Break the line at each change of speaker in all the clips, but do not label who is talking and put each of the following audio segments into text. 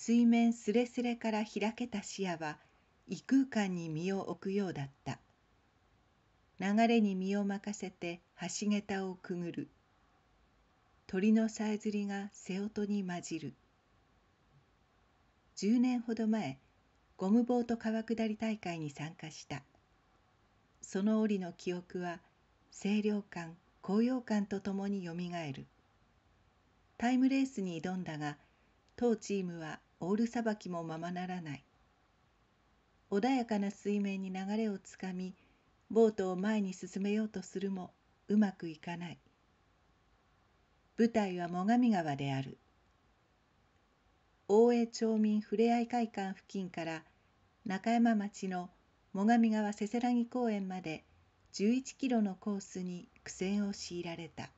水面すれすれから開けた視野は異空間に身を置くようだった。流れに身を任せて橋桁をくぐる。鳥のさえずりが瀬音に混じる。10年ほど前、ゴムボート川下り大会に参加した。その折の記憶は清涼感、高揚感とともによみがえる。タイムレースに挑んだが、当チームはオールさばきもままならない。穏やかな水面に流れをつかみ、ボートを前に進めようとするもうまくいかない。舞台は最上川である。大江町民ふれあい会館付近から中山町の最上川せせらぎ公園まで11キロのコースに苦戦を強いられた。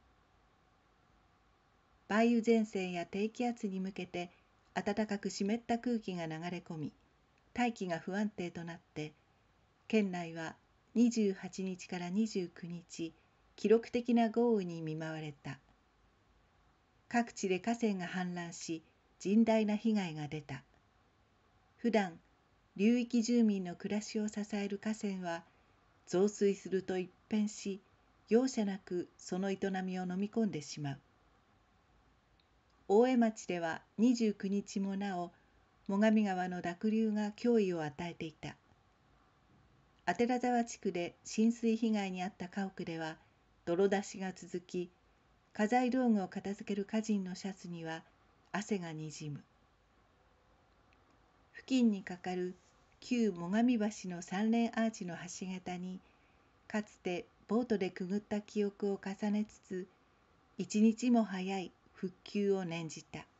梅雨前線や低気圧に向けて暖かく湿った空気が流れ込み、大気が不安定となって、県内は28日から29日、記録的な豪雨に見舞われた。各地で河川が氾濫し、甚大な被害が出た。普段、流域住民の暮らしを支える河川は、増水すると一変し、容赦なくその営みを飲み込んでしまう。大江町では29日もなお、最上川の濁流が脅威を与えていた。左沢地区で浸水被害に遭った家屋では、泥出しが続き、家財道具を片付ける家人のシャツには汗がにじむ。付近にかかる旧最上橋の三連アーチの橋桁に、かつてボートでくぐった記憶を重ねつつ、一日も早い復旧を念じた。